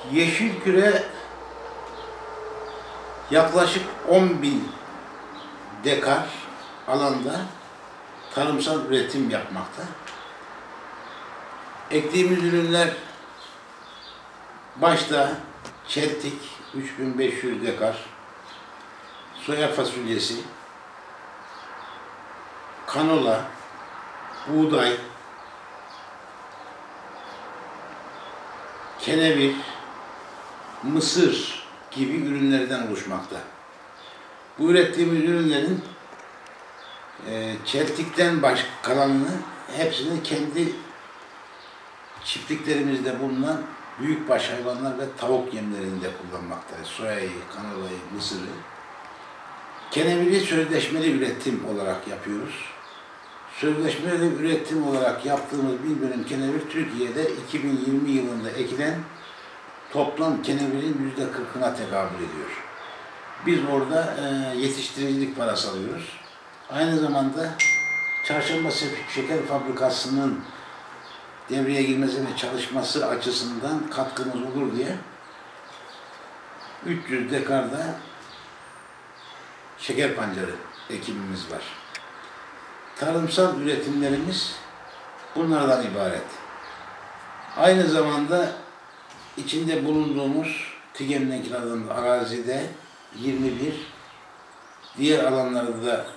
Yeşilküre yaklaşık 10.000 dekar alanda tarımsal üretim yapmakta. Ektiğimiz ürünler başta çeltik 3500 dekar, soya fasulyesi, kanola, buğday, kenevir, mısır gibi ürünlerden oluşmakta. Bu ürettiğimiz ürünlerin çeltikten kalanını hepsini kendi çiftliklerimizde bulunan büyükbaş hayvanlar ve tavuk yemlerinde kullanmaktayız. Soyayı, kanolayı, mısırı. Keneviri sözleşmeli üretim olarak yapıyoruz. Sözleşmeli üretim olarak yaptığımız 1000 dönüm kenevir Türkiye'de 2020 yılında ekilen toplam kenevirin %40'ına tekabül ediyor. Biz orada yetiştiricilik parası alıyoruz. Aynı zamanda Çarşamba Şeker Fabrikası'nın devreye girmesi ve çalışması açısından katkımız olur diye 300 dekarda şeker pancarı ekimimiz var. Tarımsal üretimlerimiz bunlardan ibaret. Aynı zamanda içinde bulunduğumuz TİGEM'den kiraladığımız arazide 21, diğer alanlarda da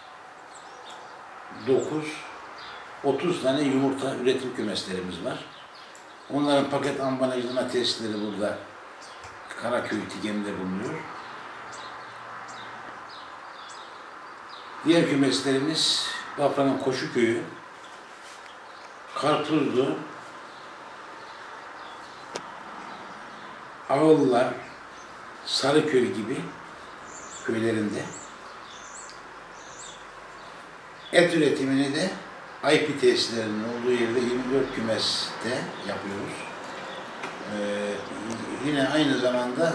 9, 30 tane yumurta üretim kümeslerimiz var. Onların paket ambalajlama tesisleri burada Karaköy TİGEM'de bulunuyor. Diğer kümeslerimiz Bafra'nın Koşuköy'ü, Karpuzlu, Ağıllar, Sarıköy gibi köylerinde. Et üretimini de IP tesislerinin olduğu yerde 24 kümeste yapıyoruz. Yine aynı zamanda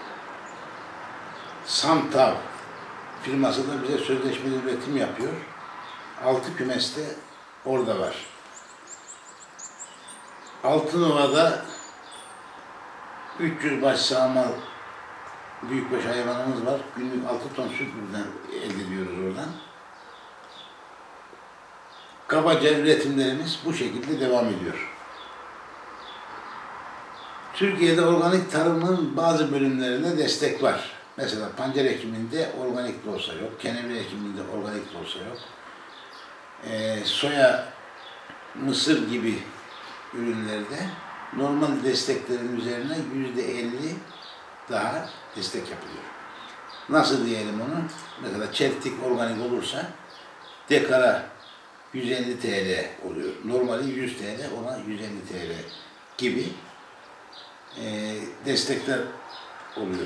Samtav firması da bize sözleşmeli üretim yapıyor. 6 kümeste orada var. Altınova'da 300 baş sağmal büyükbaş hayvanımız var. Günlük 6 ton süt buradan elde ediyoruz oradan. Kabaca üretimlerimiz bu şekilde devam ediyor. Türkiye'de organik tarımın bazı bölümlerinde destek var. Mesela pancar ekiminde organik de olsa yok, kenevir ekiminde organik de olsa yok. Soya, mısır gibi ürünlerde normal desteklerin üzerine %50 daha destek yapılıyor. Nasıl diyelim onu? Mesela çeltik organik olursa dekara 150 TL oluyor. Normali 100 TL, ona 150 TL gibi destekler oluyor.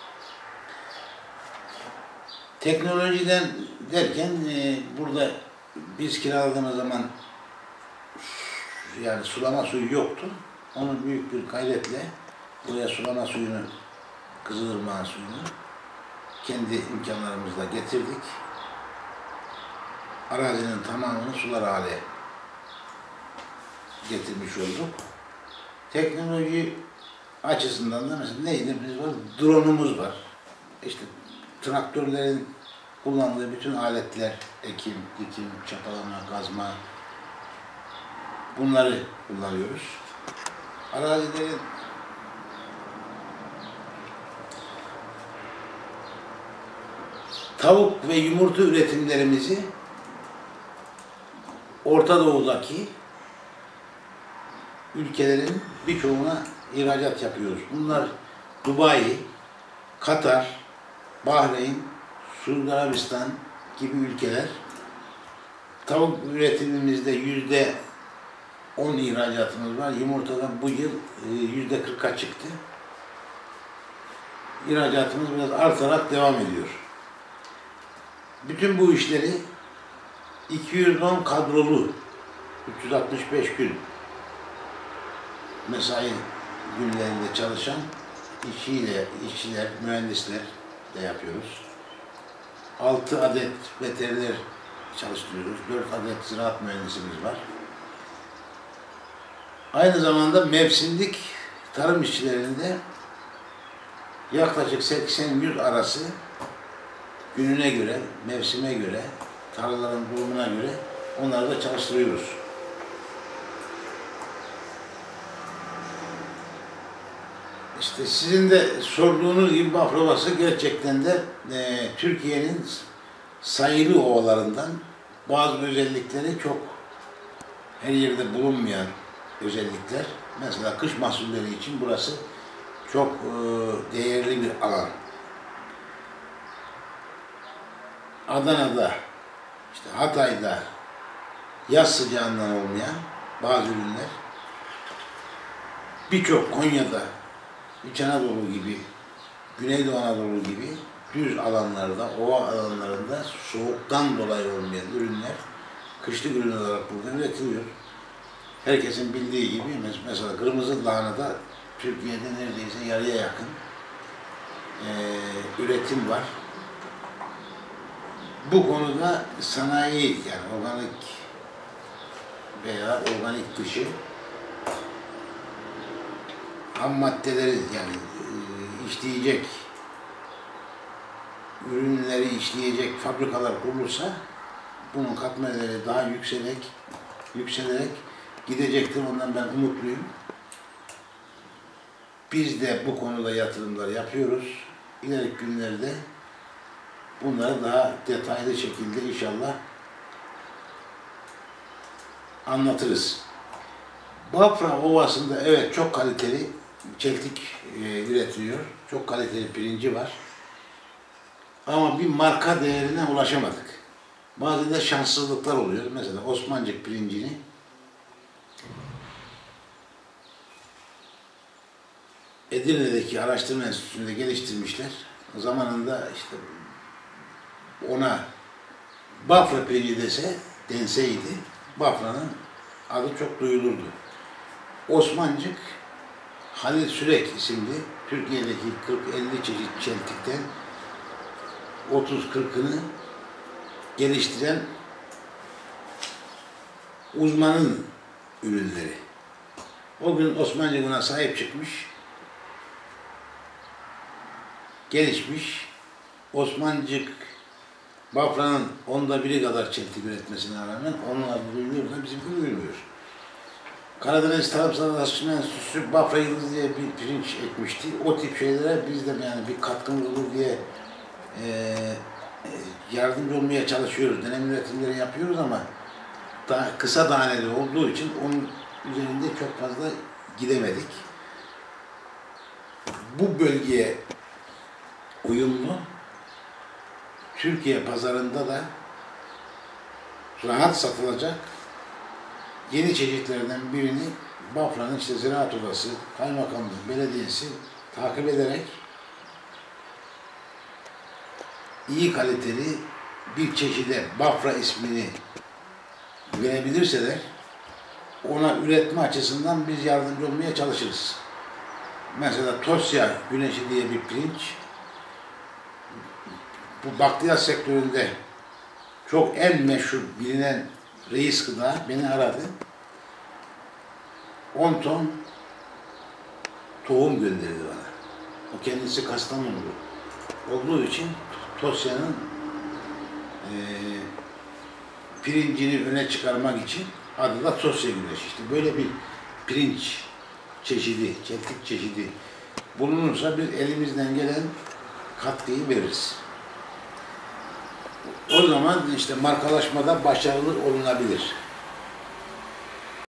Teknolojiden derken burada biz kiraladığımız zaman yani sulama suyu yoktu. Onu büyük bir gayretle buraya sulama suyunu, Kızılırmak'ın suyunu kendi imkanlarımızla getirdik. Arazinin tamamını sular hale getirmiş olduk. Teknoloji açısından da mesela neydi? Biz var, drone'umuz var. İşte traktörlerin kullandığı bütün aletler, ekim, dikim, çapalama, kazma, bunları kullanıyoruz. Arazilerin tavuk ve yumurta üretimlerimizi Orta Doğu'daki ülkelerin birçoğuna ihracat yapıyoruz. Bunlar Dubai, Katar, Bahreyn, Suudi Arabistan gibi ülkeler. Tavuk üretimimizde %10 ihracatımız var. Yumurtadan bu yıl %40'a çıktı. İhracatımız biraz artarak devam ediyor. Bütün bu işleri 210 kadrolu, 365 gün mesai günlerinde çalışan işçiler, mühendisler de yapıyoruz. 6 adet veteriner çalıştırıyoruz. 4 adet ziraat mühendisimiz var. Aynı zamanda mevsimlik tarım işçilerinde yaklaşık 80-100 arası gününe göre, mevsime göre, tarlaların durumuna göre onları da çalıştırıyoruz. İşte sizin de sorduğunuz gibi Bafra Ovası gerçekten de Türkiye'nin sayılı ovalarından bazı özellikleri çok her yerde bulunmayan özellikler. Mesela kış mahsulleri için burası çok değerli bir alan. Adana'da, işte Hatay'da yaz sıcağından olmayan bazı ürünler, birçok Konya'da, İç Anadolu gibi, Güneydoğu Anadolu gibi düz alanlarda, ova alanlarında soğuktan dolayı olmayan ürünler kışlık ürün olarak burada üretiliyor. Herkesin bildiği gibi mesela kırmızı lahanada Türkiye'de neredeyse yarıya yakın üretim var. Bu konuda sanayi, yani organik veya organik dışı ham maddeleri, yani işleyecek ürünleri işleyecek fabrikalar kurulursa bunun katma değeri daha yükselerek gidecektir. Ondan ben umutluyum. Biz de bu konuda yatırımlar yapıyoruz. İleriki günlerde bunları daha detaylı şekilde inşallah anlatırız. Bafra Ovası'nda evet çok kaliteli çeltik üretiliyor. Çok kaliteli pirinci var. Ama bir marka değerine ulaşamadık. Bazen de şanssızlıklar oluyor. Mesela Osmancık pirincini Edirne'deki araştırma enstitüsünde geliştirmişler. Zamanında işte ona Bafra pirinci denseydi Bafra'nın adı çok duyulurdu. Osmancık, Halil Sürek isimli Türkiye'deki 40-50 çeşit çeltikten 30-40'ını geliştiren uzmanın ürünleri. O gün Osmancık buna sahip çıkmış, gelişmiş. Osmancık Bafra'nın 1/10 kadar çeltik üretmesine rağmen onun adı duyuluyor da bizimki duyulmuyor. Karadeniz Tarımsal Araştırma Enstitüsü Bafra Yıldız diye bir pirinç ekmişti. O tip şeylere biz de yani bir katkımız olur diye yardımcı olmaya çalışıyoruz. Deneme üretimleri yapıyoruz ama daha kısa taneli olduğu için onun üzerinde çok fazla gidemedik. Bu bölgeye uyumlu Türkiye pazarında da rahat satılacak yeni çeşitlerden birini Bafra'nın işte Ziraat Odası, Kaymakamlık, Belediyesi takip ederek iyi kaliteli bir çeşide Bafra ismini verebilirseler ona üretme açısından biz yardımcı olmaya çalışırız. Mesela Tosya Güneşi diye bir pirinç bu bakliyat sektöründe çok en meşhur bilinen reis gıda beni aradı. 10 ton tohum gönderdi bana. O kendisi Kastamonulu olduğu için Tosya'nın pirincini öne çıkarmak için adı da Tosya Güneşi. İşte böyle bir pirinç çeşidi, çeltik çeşidi bulunursa biz elimizden gelen katkıyı veririz. O zaman işte markalaşmada başarılı olunabilir.